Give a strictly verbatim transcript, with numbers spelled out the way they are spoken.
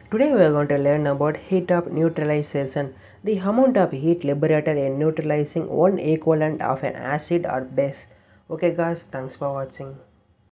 Today we are going to learn about heat of neutralization, the amount of heat liberated in neutralizing one equivalent of an acid or base. Okay guys, thanks for watching.